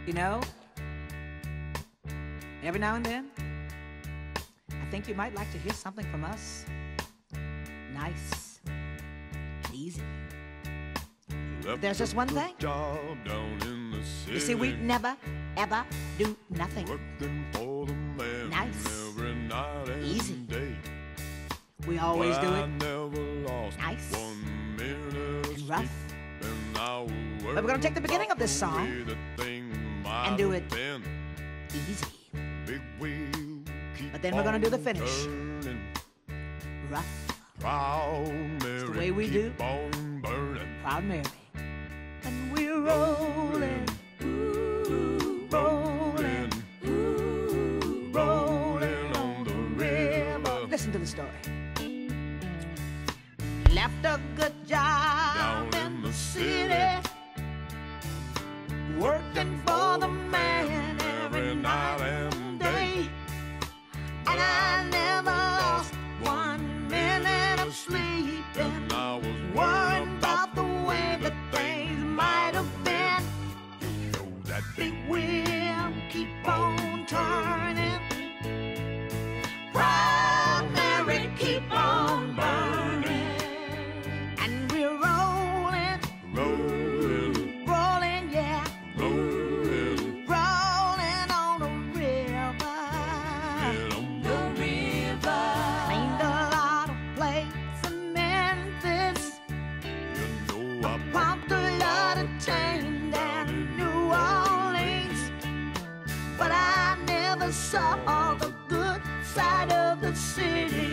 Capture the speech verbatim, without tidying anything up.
You know, every now and then, I think you might like to hear something from us. Nice and easy. But there's just one thing. You see, we never, ever do nothing nice, easy. We always do it nice and rough. But we're going to take the beginning of this song and do it easy. But then we're going to do the finish rough. It's the way we do Proud Mary. And we're rolling, ooh, rolling, ooh, rolling on the river. Listen to the story. Left a good job down in the city, working for the man every night and day. And I never lost one minute of sleep, and I was worried about the way that things might have been. You know that big wheel keep on turning, Proud Mary keep on burning, and we're rolling, rolling, rolling, yeah, rolling, rolling on the river, on the river. Cleaned a lot of plates in Memphis, you know, I pumped a lot of chain down in New Orleans, but I never saw the good side of the city.